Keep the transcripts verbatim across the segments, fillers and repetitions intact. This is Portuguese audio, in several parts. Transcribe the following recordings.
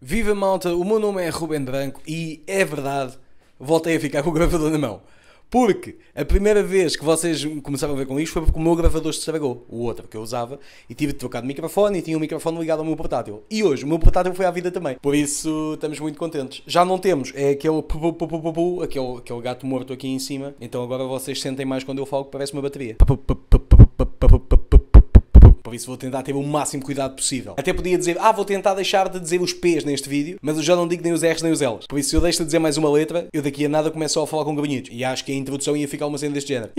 Viva malta, o meu nome é Ruben Branco e é verdade, voltei a ficar com o gravador na mão. Porque a primeira vez que vocês começaram a ver com isto foi porque o meu gravador se estragou, o outro que eu usava, e tive de trocar de microfone e tinha o microfone ligado ao meu portátil. E hoje o meu portátil foi à vida também, por isso estamos muito contentes. Já não temos, é aquele pu, pu, pu, pu, pu, aquele, aquele gato morto aqui em cima, então agora vocês sentem mais quando eu falo que parece uma bateria. Por isso vou tentar ter o máximo cuidado possível. Até podia dizer, ah, vou tentar deixar de dizer os P's neste vídeo, mas eu já não digo nem os R's nem os L's. Por isso, se eu deixo de dizer mais uma letra, eu daqui a nada começo só a falar com gabanhitos. E acho que a introdução ia ficar uma cena deste género.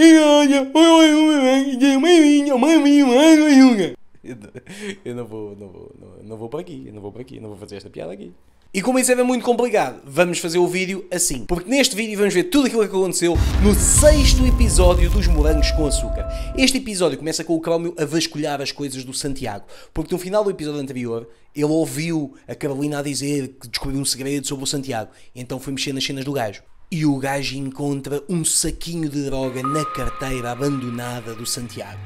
Eu não vou, não vou, não, não vou para aqui, eu não vou para aqui, não vou fazer esta piada aqui. E como isso é muito complicado, vamos fazer o vídeo assim. Porque neste vídeo vamos ver tudo aquilo que aconteceu no sexto episódio dos Morangos com Açúcar. Este episódio começa com o Crómio a vasculhar as coisas do Santiago. Porque no final do episódio anterior, ele ouviu a Carolina a dizer que descobriu um segredo sobre o Santiago. Então foi mexer nas cenas do gajo. E o gajo encontra um saquinho de droga na carteira abandonada do Santiago.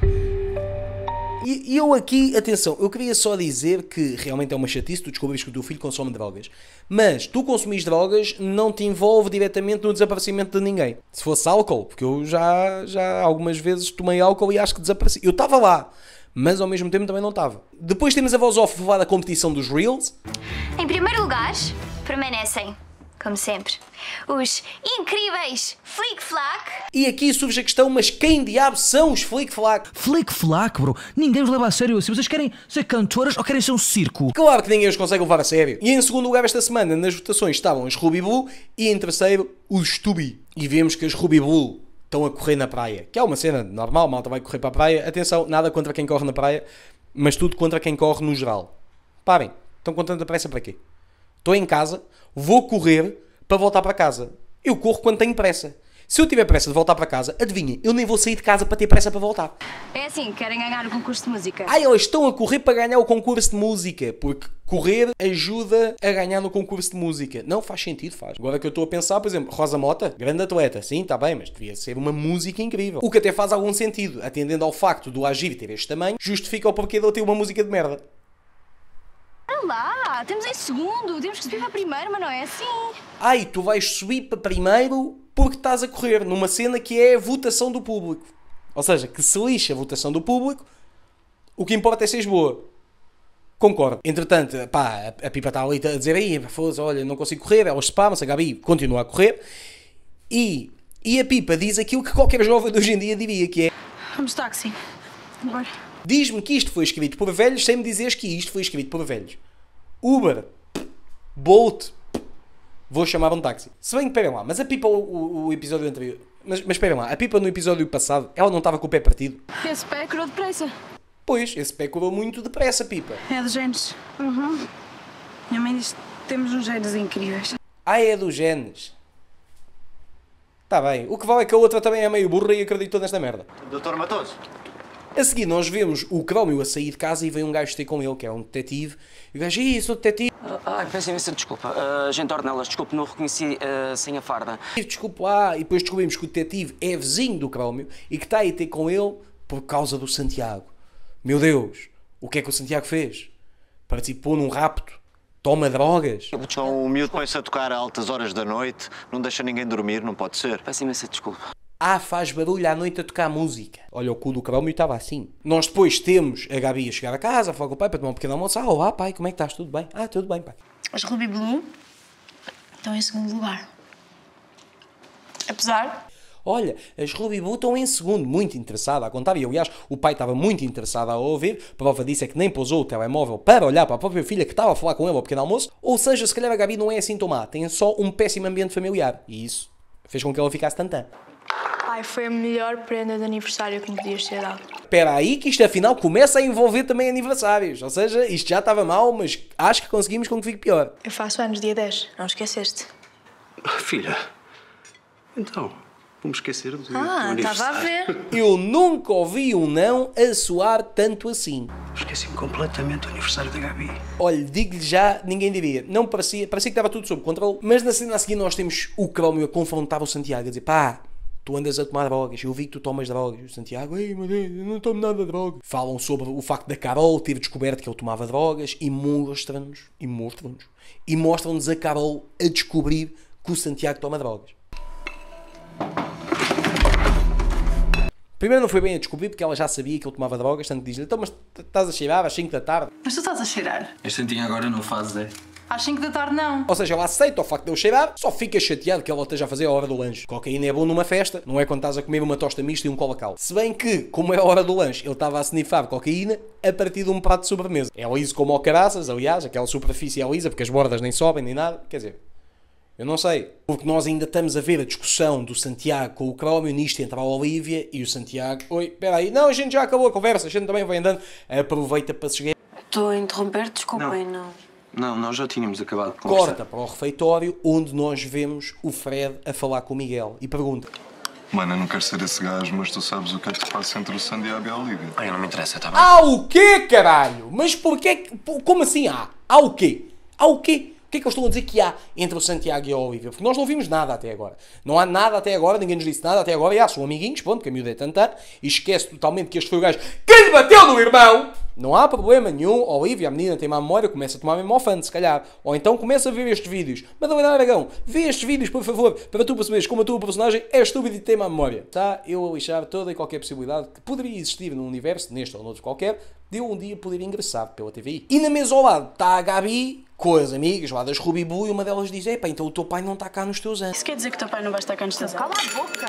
E eu aqui, atenção, eu queria só dizer que realmente é uma chatice tu descobres que o teu filho consome drogas. Mas tu consumires drogas não te envolve diretamente no desaparecimento de ninguém. Se fosse álcool, porque eu já, já algumas vezes tomei álcool e acho que desapareci. Eu estava lá, mas ao mesmo tempo também não estava. Depois temos a voz off falar da competição dos Reels. Em primeiro lugar, permanecem, como sempre, os incríveis Flick Flack. E aqui surge a questão, mas quem diabo são os Flick Flack? Flick Flack, bro. Ninguém os leva a sério assim. Vocês querem ser cantoras ou querem ser um circo? Claro que ninguém os consegue levar a sério. E em segundo lugar esta semana nas votações estavam os Ruby Blue e em terceiro os Stubby. E vemos que as Ruby Blue estão a correr na praia. Que é uma cena normal, malta vai correr para a praia. Atenção, nada contra quem corre na praia, mas tudo contra quem corre no geral. Parem, estão com tanta pressa para quê? Estou em casa, vou correr para voltar para casa. Eu corro quando tenho pressa. Se eu tiver pressa de voltar para casa, adivinhem, eu nem vou sair de casa para ter pressa para voltar. É assim, querem ganhar o concurso de música. Ah, elas estão a correr para ganhar o concurso de música, porque correr ajuda a ganhar no concurso de música. Não faz sentido, faz. Agora que eu estou a pensar, por exemplo, Rosa Mota, grande atleta, sim, está bem, mas devia ser uma música incrível. O que até faz algum sentido, atendendo ao facto do Agir ter este tamanho, justifica o porquê de ele ter uma música de merda. Olha lá, temos em segundo, temos que subir para primeiro, mas não é assim. Ai, tu vais subir para primeiro porque estás a correr numa cena que é a votação do público. Ou seja, que se lixa a votação do público, o que importa é seres boa. Concordo. Entretanto, pá, a Pipa está ali a dizer aí, foda-se, olha, não consigo correr, ela separa-se, a Gabi continua a correr. E, e a Pipa diz aquilo que qualquer jovem de hoje em dia diria, que é... Vamos táxi. Bora. Diz-me que isto foi escrito por velhos sem me dizeres que isto foi escrito por velhos. Uber, Bolt, vou chamar um táxi. Se bem que, esperem lá, mas a Pipa, o, o, o episódio anterior... Mas, mas esperem lá, a Pipa no episódio passado, ela não estava com o pé partido? Esse pé curou depressa. Pois, esse pé curou muito depressa, Pipa. É dos genes. Uhum. Minha mãe diz que temos uns genes incríveis. Ah, é dos genes. Está bem. O que vale é que a outra também é meio burra e acreditou nesta merda. doutor Matoso. A seguir nós vemos o Crómio a sair de casa e vem um gajo ter com ele, que é um detetive. E o gajo, ih, sou detetive. Ai, peço imensa desculpa. Uh, gente Ornelas, desculpe, não reconheci uh, sem a farda. Desculpa lá. E depois descobrimos que o detetive é vizinho do Crómio e que está aí ter com ele por causa do Santiago. Meu Deus, o que é que o Santiago fez? Participou num rapto? Toma drogas? Então o miúdo põe-se a tocar a altas horas da noite, não deixa ninguém dormir, não pode ser. Peço imensa desculpa. Ah, faz barulho à noite a tocar música. Olha, o cu do Crómio estava assim. Nós depois temos a Gabi a chegar a casa, a falar com o pai para tomar um pequeno almoço. Ah, olá pai, como é que estás? Tudo bem? Ah, tudo bem pai. As Ruby Blue estão em segundo lugar. Apesar... Olha, as Ruby Blue estão em segundo, muito interessada a contar. E aliás, o pai estava muito interessado a ouvir. Prova disso é que nem pousou o telemóvel para olhar para a própria filha que estava a falar com ele ao pequeno almoço. Ou seja, se calhar a Gabi não é assim tão má. Tem só um péssimo ambiente familiar. E isso fez com que ela ficasse tantã. Pai, foi a melhor prenda de aniversário que me podias ter dado. Espera aí que isto afinal começa a envolver também aniversários. Ou seja, isto já estava mal, mas acho que conseguimos com que fique pior. Eu faço anos dia dez, não esqueceste? Filha, então, vamos esquecer do Ah, estava a ver. Eu nunca ouvi um não a soar tanto assim. Esqueci-me completamente do aniversário da Gabi. Olha, digo-lhe já, ninguém diria. Não parecia, parecia que estava tudo sob controle. Mas na cena a seguir nós temos o Crómio a confrontar o Santiago, a dizer, pá, tu andas a tomar drogas, eu vi que tu tomas drogas. O Santiago, ei, meu Deus, eu não tomo nada de droga. Falam sobre o facto da Carol ter descoberto que ele tomava drogas e mostram-nos, e mostram-nos, e mostram-nos a Carol a descobrir que o Santiago toma drogas. Primeiro não foi bem a descobrir porque ela já sabia que ele tomava drogas, tanto diz-lhe, então mas estás a cheirar às cinco da tarde? Mas tu estás a cheirar? Este santinho agora não faz, é? Às cinco da tarde não. Ou seja, ela aceita o facto de eu cheirar, só fica chateado que ela esteja a fazer a hora do lanche. Cocaína é bom numa festa, não é quando estás a comer uma tosta mista e um colacau. Se bem que, como é a hora do lanche, ele estava a snifar cocaína a partir de um prato de sobremesa. É liso como ao caraças, aliás, aquela superfície é lisa, porque as bordas nem sobem nem nada, quer dizer... Eu não sei, porque nós ainda estamos a ver a discussão do Santiago com o Crómio, nisto entra a Olívia e o Santiago... Oi, espera aí, não, a gente já acabou a conversa, a gente também vai andando, aproveita para chegar... Estou a interromper, desculpem, não. Não, nós já tínhamos acabado de Corta conversar. para o refeitório, onde nós vemos o Fred a falar com o Miguel e pergunta... Mano, eu não quero ser esse gajo, mas tu sabes o que é que se passa entre o Santiago e a Olívia. Ai, não me interessa, tá bem? Há o quê, caralho? Mas porquê que... Como assim há? Há o quê? Há o quê? O que é que eu estou a dizer que há entre o Santiago e a Olívia? Porque nós não vimos nada até agora. Não há nada até agora, ninguém nos disse nada até agora. E há, são amiguinhos, pronto, que a miúda é tantã. E esquece totalmente que este foi o gajo que lhe bateu no irmão. Não há problema nenhum. A Olívia, a menina tem má memória, começa a tomar mesmo ao fã, se calhar. Ou então começa a ver estes vídeos. Madalena Aragão, vê estes vídeos, por favor, para tu perceberes como a tua personagem é estúpida e tem má memória. Tá? Eu a lixar toda e qualquer possibilidade que poderia existir num universo, neste ou noutro qualquer, de eu um dia poder ingressar pela T V I. E na mesa ao lado está a Gabi com as amigas lá das Ruby Boo e uma delas diz: epá, então o teu pai não está cá nos teus anos. Isso quer dizer que o teu pai não vai estar cá nos teus anos? Cala a boca!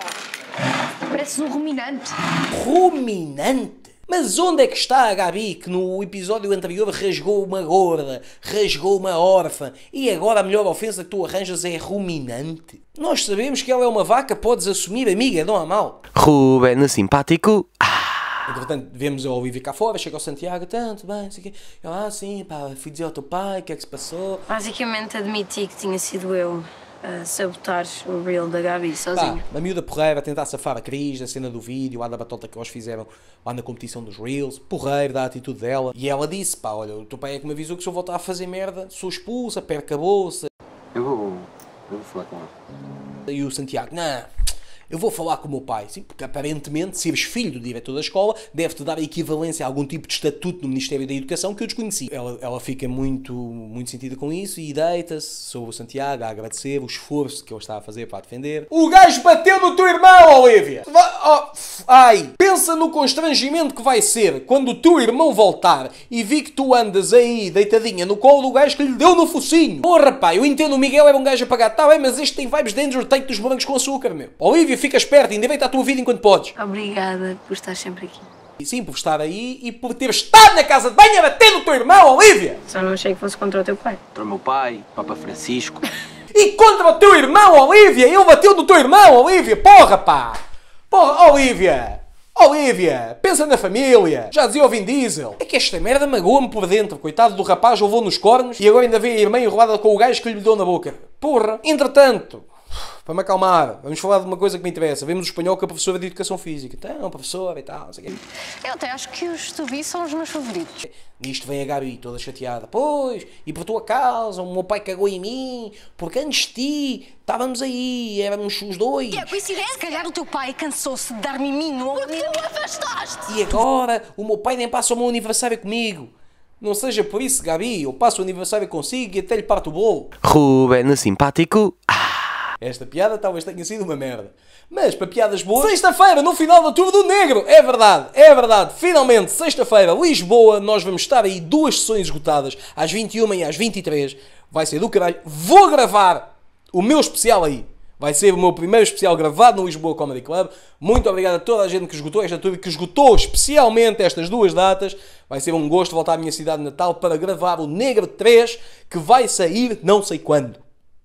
Pareces um ruminante. Ruminante? Mas onde é que está a Gabi que no episódio anterior rasgou uma gorda, rasgou uma órfã e agora a melhor ofensa que tu arranjas é ruminante? Nós sabemos que ela é uma vaca, podes assumir, amiga, não há mal. Ruben simpático. Entretanto, vemos a Olívia cá fora, chega ao Santiago, tanto bem, não sei o quê. Ela, ah, sim, pá, fui dizer ao teu pai, o que é que se passou? Basicamente admiti que tinha sido eu a sabotar o reel da Gabi sozinha. Pá, a miúda porreira a tentar safar a Cris, a cena do vídeo, lá da batota que eles fizeram lá na competição dos reels, porreiro da atitude dela. E ela disse, pá, olha, o teu pai é que me avisou que se eu voltar a fazer merda, sou expulsa, perco a bolsa. Eu vou... eu vou falar com ela. E o Santiago, não, eu vou falar com o meu pai. Sim, porque aparentemente, seres filho do diretor da escola, deve-te dar a equivalência a algum tipo de estatuto no Ministério da Educação que eu desconheci. Ela, ela fica muito, muito sentida com isso e deita-se sobre o Santiago a agradecer o esforço que ele está a fazer para a defender. O gajo bateu no teu irmão, Olívia! Oh, ai! Pensa no constrangimento que vai ser quando o teu irmão voltar e vi que tu andas aí deitadinha no colo do gajo que lhe deu no focinho. Porra, pá, eu entendo, o Miguel era um gajo apagado, tá bem, mas este tem vibes de Andrew Tate dos morangos com açúcar, meu. Olívia, fica esperto, ainda bem a tua vida enquanto podes. Obrigada por estar sempre aqui. E sim, por estar aí e por ter estado na casa de banho a bater no teu irmão, Olívia! Só não achei que fosse contra o teu pai. Para o meu pai, Papa Francisco. E contra o teu irmão, Olívia! Ele bateu no teu irmão, Olívia! Porra, pá! Porra, Olívia! Olívia! Pensa na família! Já dizia o Vin Diesel. É que esta merda magoa-me por dentro. Coitado do rapaz, levou nos cornos e agora ainda vê a irmã enrolada com o gajo que lhe deu na boca. Porra! Entretanto... Para me acalmar, vamos falar de uma coisa que me interessa. Vemos o espanhol com a professora de Educação Física. Então, professora e tal, não sei o quê. Eu até acho que os Tubi são os meus favoritos. Nisto vem a Gabi, toda chateada. Pois, e por tua causa, o meu pai cagou em mim, porque antes de ti, estávamos aí, éramos os dois. E é coincidência? Se calhar o teu pai cansou-se de dar miminho ao porque tu afastaste. E agora, o meu pai nem passa o meu aniversário comigo. Não seja por isso, Gabi, eu passo o aniversário consigo e até lhe parto o bolo. Ruben simpático. Esta piada talvez tenha sido uma merda. Mas, para piadas boas... Sexta-feira, no final da Tour do Negro! É verdade, é verdade. Finalmente, sexta-feira, Lisboa, nós vamos estar aí duas sessões esgotadas, às vinte e uma e às vinte e três. Vai ser do caralho. Vou gravar o meu especial aí. Vai ser o meu primeiro especial gravado no Lisboa Comedy Club. Muito obrigado a toda a gente que esgotou esta tour e que esgotou especialmente estas duas datas. Vai ser um gosto voltar à minha cidade de Natal para gravar o Negro três, que vai sair não sei quando.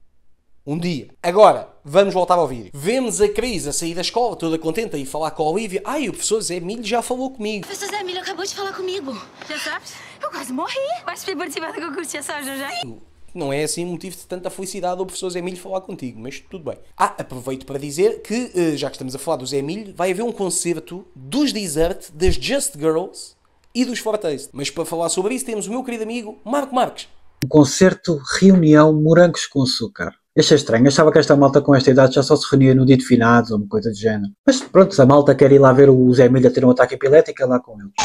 Um dia. Agora, vamos voltar ao vídeo. Vemos a Cris a sair da escola, toda contente, a ir falar com a Olívia. Ai, o professor Zé Emílio já falou comigo. O professor Zé Emílio acabou de falar comigo. Já sabes? Eu quase morri. Vais poder participar do concurso, já sabes, não já? Não é assim motivo de tanta felicidade o professor Zé Emílio falar contigo, mas tudo bem. Ah, aproveito para dizer que, já que estamos a falar do Zé Emílio, vai haver um concerto dos Desert, das Just Girls e dos Fortaste. Mas para falar sobre isso temos o meu querido amigo Marco Marques. Um concerto, reunião, morangos com açúcar. Achei estranho, achava que esta malta com esta idade já só se reunia no dia de finados ou uma coisa do género. Mas pronto, se a malta quer ir lá ver o Zé Milha ter um ataque epilético, é lá com ele.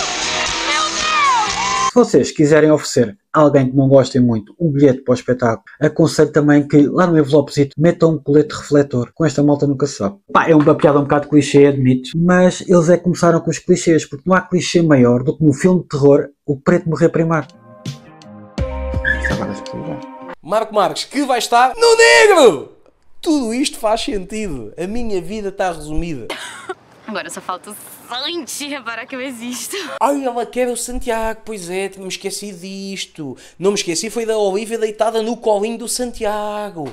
Se vocês quiserem oferecer a alguém que não gostem muito um bilhete para o espetáculo, aconselho também que lá no envelopezito metam um colete refletor. Com esta malta nunca se sabe. Pá, é uma piada um bocado clichê, admito, mas eles é que começaram com os clichês, porque não há clichê maior do que no filme de terror o preto morrer primeiro. Marco Marques, que vai estar no negro! Tudo isto faz sentido. A minha vida está resumida. Agora só falta o Santi para que eu existo. Ai, ela quer o Santiago. Pois é, me esqueci disto. Não me esqueci, foi da Olivia deitada no colinho do Santiago.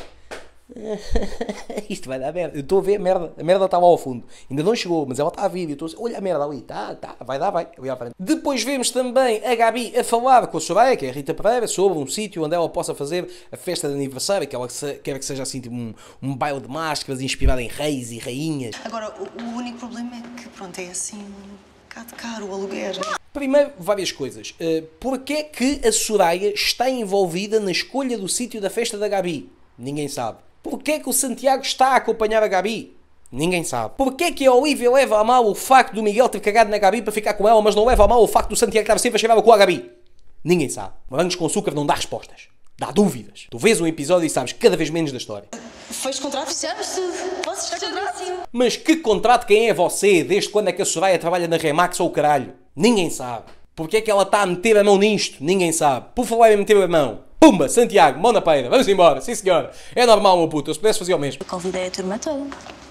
Isto vai dar merda. Eu estou a ver a merda. A merda está lá ao fundo. Ainda não chegou, mas ela está a vir. Eu estou a... Olha a merda ali. Tá, tá. Vai dar, vai. Eu à frente. Depois vemos também a Gabi a falar com a Soraya, que é a Rita Pereira, sobre um sítio onde ela possa fazer a festa de aniversário, que ela quer que seja assim tipo um, um baile de máscaras inspirado em reis e rainhas. Agora, o, o único problema é que, pronto, é assim um bocado caro o aluguer. Primeiro, várias coisas. Uh, Porquê que a Soraya está envolvida na escolha do sítio da festa da Gabi? Ninguém sabe. Porquê que o Santiago está a acompanhar a Gabi? Ninguém sabe. Porquê que a Olivia leva a mal o facto do Miguel ter cagado na Gabi para ficar com ela, mas não leva a mal o facto do Santiago estar sempre a cheirar com a Gabi? Ninguém sabe. Morangos com açúcar não dá respostas. Dá dúvidas. Tu vês um episódio e sabes cada vez menos da história. Fez contrato? Fechamos tudo. Posso fechar contrato? Mas que contrato quem é você? Desde quando é que a Soraya trabalha na Remax ou o caralho? Ninguém sabe. Porquê é que ela está a meter a mão nisto? Ninguém sabe. Por falar em meter a mão. Pumba, Santiago, mão na peira, vamos embora, sim senhora. É normal, meu puto, eu se pudesse fazer o mesmo. Eu convidei a turma toda.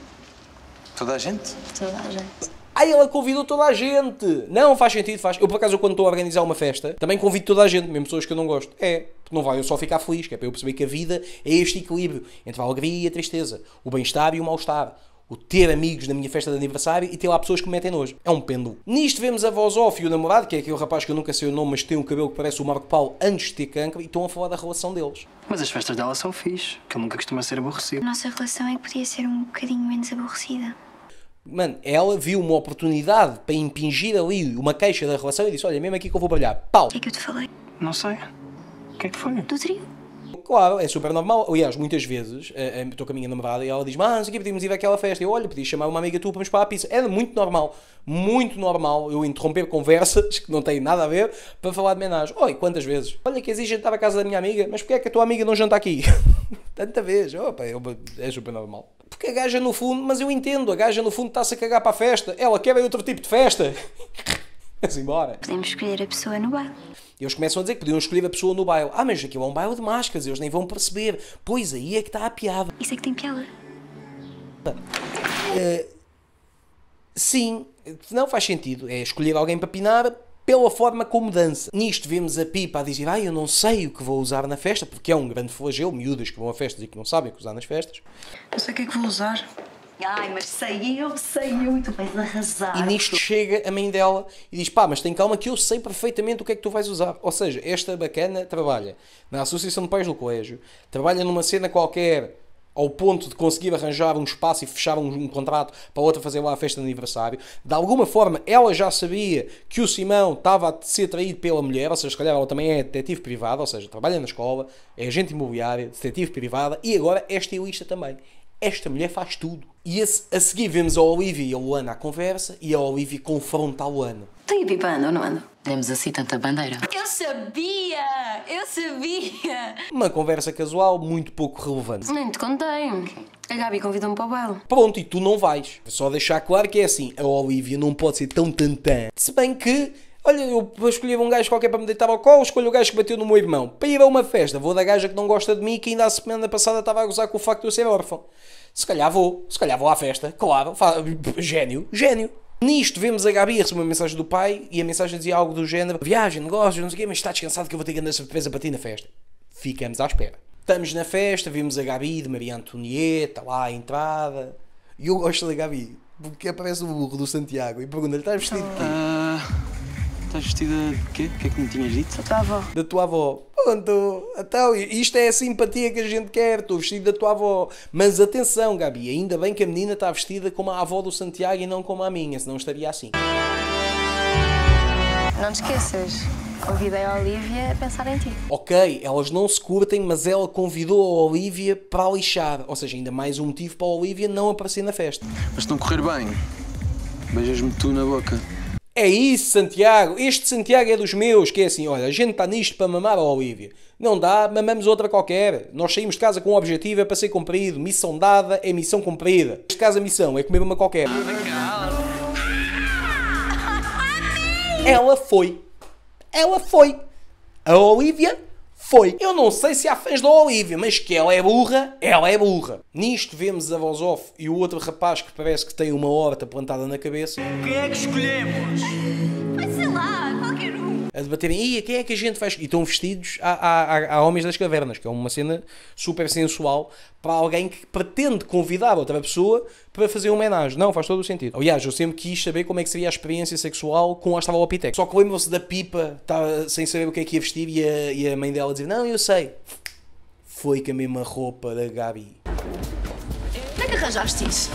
Toda a gente? Toda a gente. Ai, ela convidou toda a gente. Não, faz sentido, faz. Eu, por acaso, quando estou a organizar uma festa, também convido toda a gente, mesmo pessoas que eu não gosto. É, não vai eu só ficar feliz, que é para eu perceber que a vida é este equilíbrio entre a alegria e a tristeza, o bem-estar e o mal-estar. O ter amigos na minha festa de aniversário e ter lá pessoas que me metem nojo. É um pêndulo. Nisto vemos a voz off e o namorado, que é aquele rapaz que eu nunca sei o nome, mas tem um cabelo que parece o Marco Paulo antes de ter cancro, e estão a falar da relação deles. Mas as festas dela são fixe, que ele nunca costuma ser aborrecido. A nossa relação é que podia ser um bocadinho menos aborrecida. Mano, ela viu uma oportunidade para impingir ali uma queixa da relação e disse, olha, mesmo aqui que eu vou brilhar. Pau! O que é que eu te falei? Não sei. O que é que foi? Do trio. Claro, é super normal. Aliás, muitas vezes, estou com a minha namorada e ela diz, ah, não sei o que, podíamos ir àquela festa. Eu, olha, podias chamar uma amiga tua para nos para a pizza. Era muito normal, muito normal eu interromper conversas que não têm nada a ver para falar de homenagem. Oi, quantas vezes? Olha que exige jantar à casa da minha amiga, mas porquê é que a tua amiga não janta aqui? Tanta vez. Opa, é super normal. Porque a gaja no fundo, mas eu entendo, a gaja no fundo está-se a cagar para a festa. Ela quer outro tipo de festa. Vamos embora. Podemos escolher a pessoa no baile. Eles começam a dizer que podiam escolher a pessoa no baile. Ah, mas aquilo é um baile de máscaras, eles nem vão perceber. Pois aí é que está a piada. Isso é que tem piada. Uh, sim, não faz sentido. É escolher alguém para pinar pela forma como dança. Nisto vemos a Pipa a dizer, ah, eu não sei o que vou usar na festa, porque é um grande flagelo, miúdas que vão a festas e que não sabem o que usar nas festas. Não sei o que é que vou usar. Ai, mas sei eu, sei eu, e tu vais arrasar. E nisto chega a mãe dela e diz, pá, mas tem calma que eu sei perfeitamente o que é que tu vais usar. Ou seja, esta bacana trabalha na Associação de Pais do Colégio, trabalha numa cena qualquer ao ponto de conseguir arranjar um espaço e fechar um, um contrato para a outra fazer lá a festa de aniversário. De alguma forma, ela já sabia que o Simão estava a ser traído pela mulher, ou seja, se calhar ela também é detetive privada, ou seja, trabalha na escola, é agente imobiliário, detetive privada e agora é estilista também. Esta mulher faz tudo. E a, a seguir vemos a Olivia e a Luana à conversa e a Olivia confronta a Luana. Tem a Pipa anda ou não anda? Demos assim tanta bandeira. Eu sabia! Eu sabia! Uma conversa casual muito pouco relevante. Nem te contei. A Gabi convidou-me para o baile. Pronto, e tu não vais. Só deixar claro que é assim, a Olivia não pode ser tão tantã. Se bem que, olha, eu vou escolher um gajo qualquer para me deitar ao colo, escolho o gajo que bateu no meu irmão. Para ir a uma festa, vou da gaja que não gosta de mim e que ainda a semana passada estava a gozar com o facto de eu ser órfão. Se calhar vou, se calhar vou à festa, claro, gênio, gênio. Nisto vemos a Gabi a receber uma mensagem do pai e a mensagem dizia algo do género, viagem, negócios, não sei o quê, mas está descansado que eu vou ter grande surpresa para ti na festa. Ficamos à espera. Estamos na festa, vimos a Gabi de Maria Antonieta, lá à entrada. E eu gosto da Gabi, porque aparece o burro do Santiago e pergunta-lhe, estás vestido de quê? Uh, estás vestida de quê? O que é que me tinhas dito? Da tua avó. Da tua avó. Pronto, então, isto é a simpatia que a gente quer, estou vestido da tua avó. Mas atenção, Gabi, ainda bem que a menina está vestida como a avó do Santiago e não como a minha, senão estaria assim. Não te esqueças, Convidei a Olivia a pensar em ti. Ok, elas não se curtem, mas ela convidou a Olivia para a lixar. Ou seja, ainda mais um motivo para a Olivia não aparecer na festa. Mas se não correr bem, beijas-me tu na boca. É isso, Santiago. Este Santiago é dos meus, que é assim, olha, a gente está nisto para mamar a Olivia. Não dá, mamamos outra qualquer. Nós saímos de casa com um objetivo, é para ser cumprido. Missão dada é missão cumprida. Neste caso a missão é comer uma qualquer. Ela foi. Ela foi. A Olivia foi. Eu não sei se há fãs da Olivia, mas que ela é burra, ela é burra. Nisto vemos a voz off e o outro rapaz que parece que tem uma horta plantada na cabeça. Quem é que escolhemos? Mas sei lá, qualquer um. A debaterem, e quem é que a gente faz? E estão vestidos a, a, a Homens das Cavernas, que é uma cena super sensual para alguém que pretende convidar outra pessoa para fazer uma homenagem. Não, faz todo o sentido. Aliás, eu sempre quis saber como é que seria a experiência sexual com a Astralopitex. Só que lembram-se da Pipa, estava sem saber o que é que ia vestir, e a, e a mãe dela dizia, não, eu sei. Foi com a mesma roupa da Gabi. Onde é que arranjaste isso?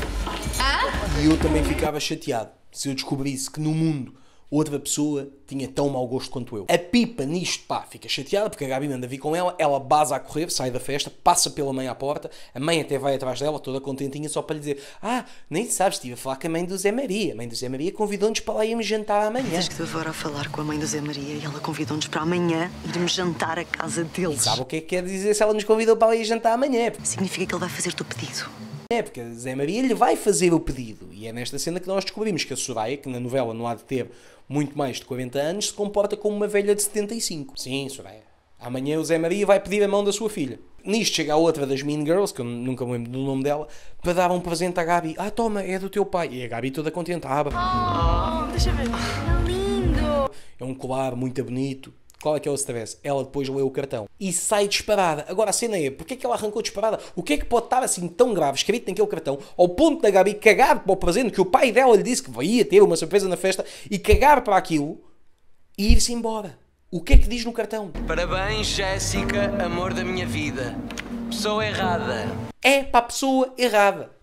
E eu também ficava chateado se eu descobrisse que no mundo outra pessoa tinha tão mau gosto quanto eu. A Pipa nisto, pá, fica chateada porque a Gabi manda vir com ela, ela baza a correr, sai da festa, passa pela mãe à porta, a mãe até vai atrás dela, toda contentinha, só para lhe dizer, ah, nem sabes, estive a falar com a mãe do Zé Maria. A mãe do Zé Maria convidou-nos para lá irmos jantar amanhã. Tens que dever a falar com a mãe do Zé Maria e ela convidou-nos para amanhã irmos jantar à casa deles. E sabe o que é que quer dizer se ela nos convidou para lá ir jantar amanhã? Significa que ele vai fazer-te o pedido. É, porque Zé Maria lhe vai fazer o pedido. E é nesta cena que nós descobrimos que a Soraya, que na novela não há de ter muito mais de quarenta anos, se comporta como uma velha de setenta e cinco. Sim, Soraya. Amanhã o Zé Maria vai pedir a mão da sua filha. Nisto chega a outra das Mean Girls, que eu nunca me lembro do nome dela, para dar um presente à Gabi. Ah, toma, é do teu pai. E a Gabi toda contente. Ah, Oh, deixa eu ver. É lindo. é um colar muito bonito. Qual é que é o stress? Ela depois lê o cartão e sai disparada. Agora a cena é, porque é que ela arrancou disparada? O que é que pode estar assim tão grave escrito naquele cartão ao ponto da Gabi cagar para o presente que o pai dela lhe disse que ia ter uma surpresa na festa e cagar para aquilo e ir-se embora? O que é que diz no cartão? Parabéns, Jéssica, amor da minha vida. Pessoa errada. É para a pessoa errada.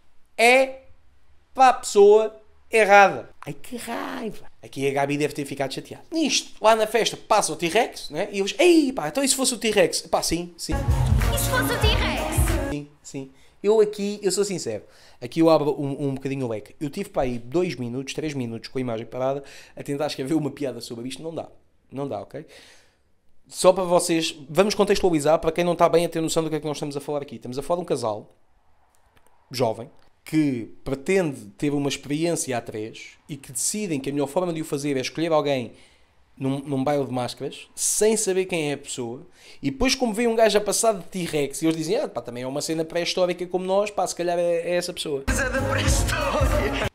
É para a pessoa errada. Ai, que raiva. Aqui a Gabi deve ter ficado chateada. Nisto, lá na festa, passa o T-Rex, né? E eles, ei, pá, então e se fosse o T-Rex? Pá, sim, sim. E se fosse o T-Rex? Sim, sim. Eu aqui, eu sou sincero, aqui eu abro um, um bocadinho o leque. Eu tive para aí dois minutos, três minutos com a imagem parada a tentar escrever uma piada sobre isto. Não dá. Não dá, ok? Só para vocês, vamos contextualizar para quem não está bem a ter noção do que é que nós estamos a falar aqui. Estamos a falar de um casal jovem que pretende ter uma experiência a três e que decidem que a melhor forma de o fazer é escolher alguém num, num baile de máscaras, sem saber quem é a pessoa, e depois como vem um gajo a passar de T-Rex e eles dizem, ah, pá, também é uma cena pré-histórica como nós, pá, se calhar é, é essa pessoa. Mas é da pré-história.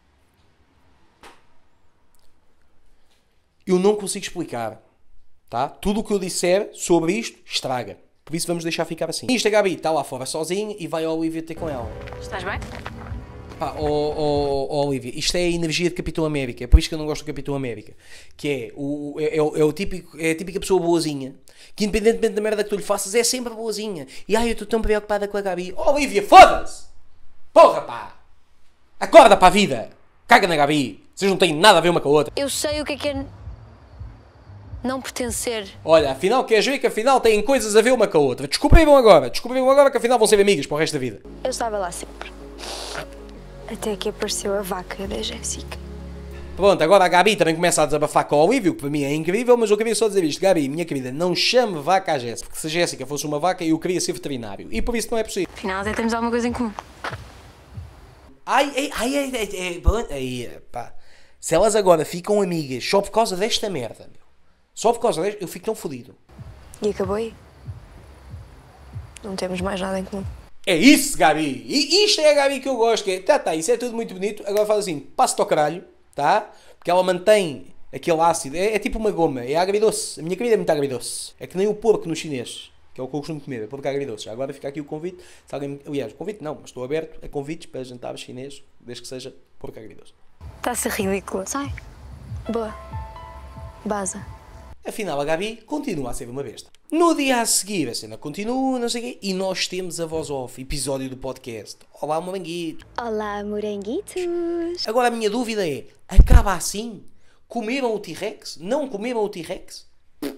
Eu não consigo explicar, tá? Tudo o que eu disser sobre isto estraga. Por isso vamos deixar ficar assim. Isto a Gabi está lá fora sozinha e vai a Olivia ter com ela. Estás bem? Pá, oh, oh, oh, Olivia, isto é a energia de Capitão América, é por isso que eu não gosto do Capitão América, que é, o, é, é, o, é, o típico, é a típica pessoa boazinha, que independentemente da merda que tu lhe faças, é sempre boazinha. E ai, eu estou tão preocupada com a Gabi. Oh, Olivia, foda-se! Porra, pá! Acorda para a vida! Caga na Gabi! Vocês não têm nada a ver uma com a outra. Eu sei o que é que é não pertencer. Olha, afinal, queres ver que afinal têm coisas a ver uma com a outra? Descobriram agora, descobriram agora que afinal vão ser amigas para o resto da vida. Eu estava lá sempre. Até que apareceu a vaca da Jéssica. Pronto, agora a Gabi também começa a desabafar com o Olívio, que para mim é incrível, mas eu queria só dizer isto. Gabi, minha querida, não chame vaca à Jéssica, porque se a Jéssica fosse uma vaca, eu queria ser veterinário. E por isso não é possível. Afinal, até temos alguma coisa em comum. Ai, ai, ai, ai, ai, ai, ai, ai pá. Se elas agora ficam amigas só por causa desta merda, meu. Só por causa desta, eu fico tão fodido. E acabou aí. Não temos mais nada em comum. É isso, Gabi! E isto é a Gabi que eu gosto, que é, tá, tá, isso é tudo muito bonito, agora faz assim, passa-te ao caralho, tá? Porque ela mantém aquele ácido, é, é tipo uma goma, é agridoce. A minha querida é muito agridoce. É que nem o porco no chinês, que é o que eu costumo comer, é porco agridoce. Agora fica aqui o convite, se alguém, aliás, convite não, mas estou aberto a convites para jantar chinês, desde que seja porco agridoce. Está-se ridícula. Sai. Boa. Baza. Afinal, a Gabi continua a ser uma besta. No dia a seguir, a cena continua, não sei o quê, e nós temos a voz off, episódio do podcast. Olá, moranguito. Olá, moranguitos. Agora a minha dúvida é, acaba assim? Comeram o T-Rex? Não comeram o T-Rex?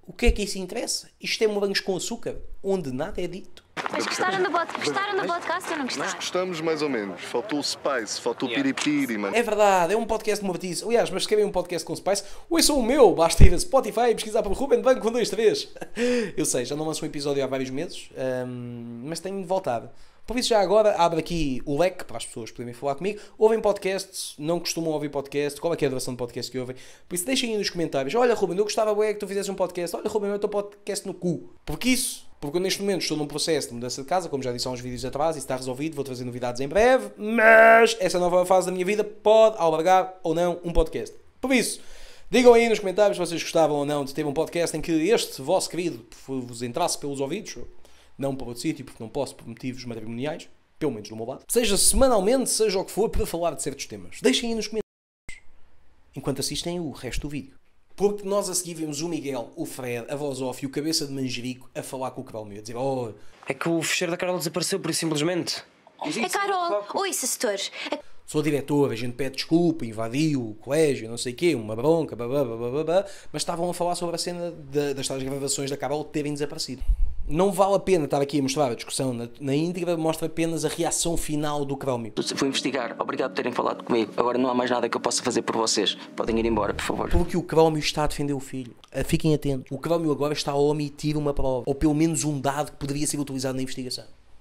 O que é que isso interessa? Isto é morangos com açúcar, onde nada é dito. Mas gostaram do, pod gostaram do podcast ou não gostaram? Nós gostamos mais ou menos. Faltou o spice, faltou o piripiri, mano. É verdade, é um podcast de mortice. Aliás, mas se querem um podcast com spice, ouçam o meu. Basta ir a Spotify e pesquisar por Ruben Banco com dois, três. Eu sei, já não lanço um episódio há vários meses, hum, mas tenho de voltar. Por isso já agora abre aqui o leque para as pessoas poderem falar comigo. Ouvem podcasts, não costumam ouvir podcast, qual é que é a duração de podcast que ouvem? Por isso deixem aí nos comentários. Olha Ruben, eu gostava bem que tu fizesse um podcast. Olha Ruben, eu estou podcast no cu. Porque isso, porque eu neste momento estou num processo de mudança de casa, como já disse há uns vídeos atrás, isso está resolvido, vou trazer novidades em breve, mas essa nova fase da minha vida pode albergar ou não um podcast. Por isso, digam aí nos comentários se vocês gostavam ou não de ter um podcast em que este vosso querido vos entrasse pelos ouvidos. Não para outro sítio, porque não posso por motivos matrimoniais, pelo menos do meu lado. Seja semanalmente, seja o que for, para falar de certos temas. Deixem aí nos comentários, enquanto assistem o resto do vídeo. Porque nós a seguir vemos o Miguel, o Fred, a voz off e o cabeça de manjerico a falar com o Carol, a dizer, oh... É que o fecheiro da Carol desapareceu, por isso simplesmente. É Carol! Oi, assessor! Sou diretor, a gente pede desculpa, invadiu o colégio, não sei o quê, uma bronca, babá, babá, babá, mas estavam a falar sobre a cena de, das tais gravações da Carol terem desaparecido. Não vale a pena estar aqui a mostrar a discussão na, na íntegra, mostra apenas a reação final do Crómio. Vou investigar, obrigado por terem falado comigo. Agora não há mais nada que eu possa fazer por vocês. Podem ir embora, por favor. Porque o Crómio está a defender o filho. Fiquem atentos. O Crómio agora está a omitir uma prova, ou pelo menos um dado que poderia ser utilizado na investigação.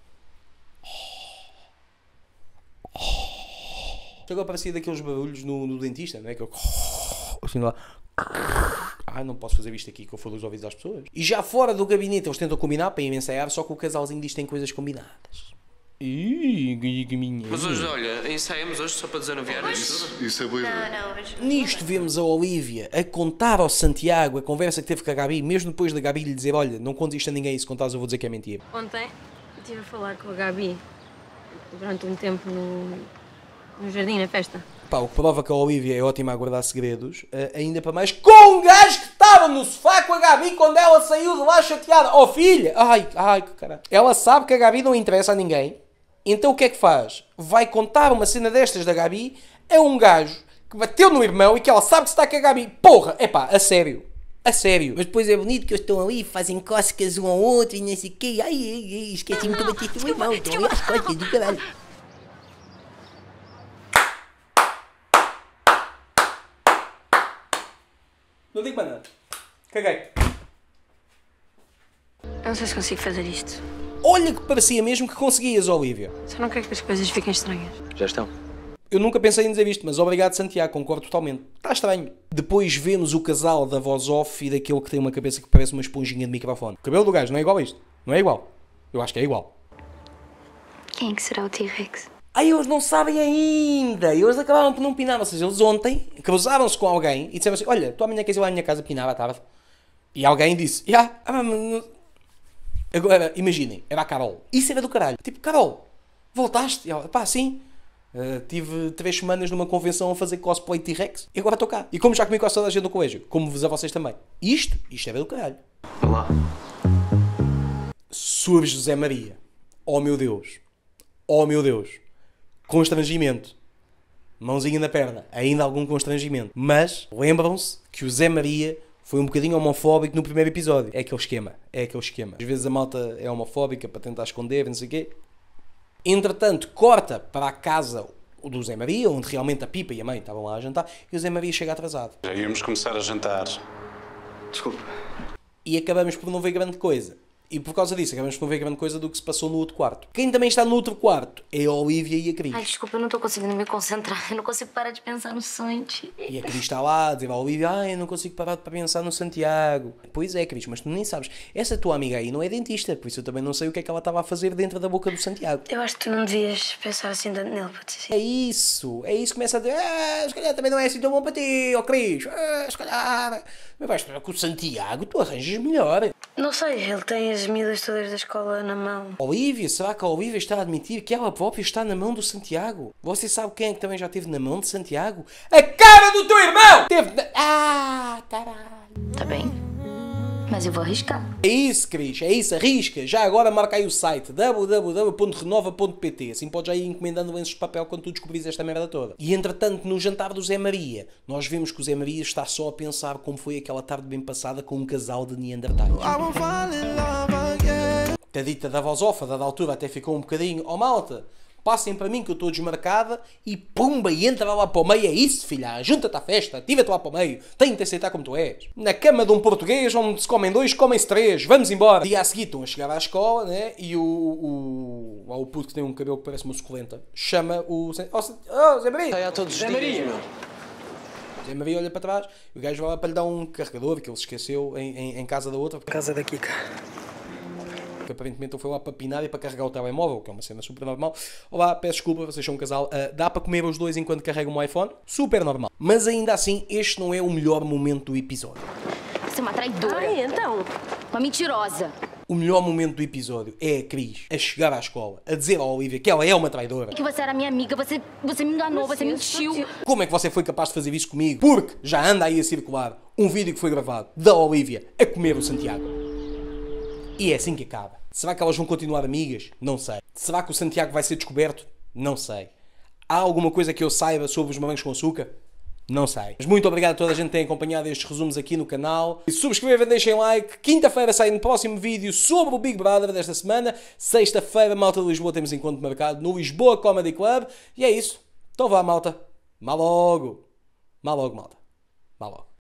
Agora parecia daqueles barulhos no, no dentista, não é? Que eu... assim lá... Ah, não posso fazer isto aqui que eu for dos ouvidos às pessoas. E já fora do gabinete eles tentam combinar para ir ensaiar, só que o casalzinho diz que tem coisas combinadas. Mas hoje, olha, ensaiamos hoje só para desanuviar isto. Isso é boa ideia. Não, não, hoje... Nisto vemos a Olivia a contar ao Santiago a conversa que teve com a Gabi, mesmo depois da Gabi lhe dizer, olha, não contes isto a ninguém, se contares eu vou dizer que é mentira. Ontem estive a falar com a Gabi durante um tempo no, no jardim, na festa. Pá, o que prova que a Olivia é ótima a guardar segredos, ainda para mais com um gajo que estava no sofá com a Gabi quando ela saiu de lá chateada. Oh filha! Ai, ai, que caralho. Ela sabe que a Gabi não interessa a ninguém, então o que é que faz? Vai contar uma cena destas da Gabi a um gajo que bateu no irmão e que ela sabe que está com a Gabi. Porra! É pá, a sério. A sério. Mas depois é bonito que eles estão ali, fazem cócegas um ao outro e não sei o quê. Ai, ai, ai, esqueci-me que eu bati no irmão. Estão ali às costas do caralho. Não digo mais nada. Caguei. Eu não sei se consigo fazer isto. Olha que parecia mesmo que conseguias, Olivia. Só não quero que as coisas fiquem estranhas. Já estão. Eu nunca pensei em dizer isto, mas obrigado Santiago, concordo totalmente. Está estranho. Depois vemos o casal da voz off e daquele que tem uma cabeça que parece uma esponjinha de microfone. O cabelo do gajo não é igual a isto. Não é igual. Eu acho que é igual. Quem é que será o T-Rex? Ah, eles não sabem ainda. Eles acabaram por não pinar. Ou seja, eles ontem cruzaram-se com alguém e disseram assim, olha, tu amanhã queres ir lá à minha casa pinar à tarde? E alguém disse, já, yeah, ah, mas... Agora, imaginem, era a Carol. Isso era do caralho. Tipo, Carol, voltaste? E ela, pá, sim. Uh, tive três semanas numa convenção a fazer cosplay de T-Rex e agora estou cá. E como já comi quase toda a gente no colégio, como-vos a vocês também. Isto, isto era do caralho. Olá. Surge José Maria. Oh meu Deus. Oh meu Deus. Constrangimento. Mãozinha na perna. Ainda algum constrangimento. Mas lembram-se que o Zé Maria foi um bocadinho homofóbico no primeiro episódio. É aquele esquema. É aquele esquema. Às vezes a malta é homofóbica para tentar esconder, não sei o quê. Entretanto, corta para a casa do Zé Maria, onde realmente a Pipa e a mãe estavam lá a jantar, e o Zé Maria chega atrasado. Já íamos começar a jantar. Desculpa. E acabamos por não ver grande coisa. E por causa disso, acabamos por não ver grande coisa do que se passou no outro quarto. Quem também está no outro quarto é a Olivia e a Cris. Ai, desculpa, eu não estou conseguindo me concentrar. Eu não consigo parar de pensar no Santi. E a Cris está lá a dizer à Olivia, ai, eu não consigo parar de pensar no Santiago. Pois é, Cris, mas tu nem sabes. Essa tua amiga aí não é dentista, por isso eu também não sei o que é que ela estava a fazer dentro da boca do Santiago. Eu acho que tu não devias pensar assim tanto nele, pode ser. É isso, é isso que começa a dizer, ah, se calhar também não é assim tão bom para ti, ó oh, Cris, ah, se calhar... Mas vais esperar com o Santiago, tu arranjas melhor. Não sei, ele tem as miúdas todas da escola na mão. Olivia, será que a Olivia está a admitir que ela própria está na mão do Santiago? Você sabe quem é que também já esteve na mão de Santiago? A cara do teu irmão! Teve na... Ah, caralho. Tá bem. Mas eu vou arriscar. É isso, Cris, é isso, arrisca. Já agora marca aí o site w w w ponto renova ponto p t. Assim podes já ir encomendando lenços de papel quando tu descobris esta merda toda. E entretanto, no jantar do Zé Maria, nós vemos que o Zé Maria está só a pensar como foi aquela tarde bem passada com um casal de neandertais. A dita da vozofa, dada altura, até ficou um bocadinho, ó malta, passem para mim que eu estou desmarcada e pumba, e entra lá para o meio, é isso filha, junta-te à festa, tira-te lá para o meio, tem-te aceitar como tu és. Na cama de um português onde se comem dois, comem-se três, vamos embora. Dia a seguir estão a chegar à escola, né, e o, o, o, o puto que tem um cabelo que parece uma suculenta, chama o... Oh, oh Zé Maria! Sai a todos os Zé dias, Maria! meu. Zé Maria olha para trás e o gajo vai lá para lhe dar um carregador que ele se esqueceu em, em, em casa da outra. Casa da Kika. Que aparentemente ele foi lá para pinar e para carregar o telemóvel, que é uma cena super normal. Olá, peço desculpa, vocês são um casal. Uh, dá para comer os dois enquanto carregam o iPhone? Super normal. Mas ainda assim, este não é o melhor momento do episódio. Você é uma traidora. Ai, então. Uma mentirosa. O melhor momento do episódio é a Cris a chegar à escola, a dizer à Olivia que ela é uma traidora. Que você era minha amiga, você, você me enganou, você mentiu. Como é que você foi capaz de fazer isso comigo? Porque já anda aí a circular um vídeo que foi gravado da Olivia a comer o Santiago. E é assim que acaba. Será que elas vão continuar amigas? Não sei. Será que o Santiago vai ser descoberto? Não sei. Há alguma coisa que eu saiba sobre os morangos com açúcar? Não sei. Mas muito obrigado a toda a gente que tem acompanhado estes resumos aqui no canal. E subscrevam, deixem like. Quinta-feira sai um próximo vídeo sobre o Big Brother desta semana. Sexta-feira, malta de Lisboa, temos encontro marcado no Lisboa Comedy Club. E é isso. Então vá, malta. Má logo. Má logo, malta. Má logo.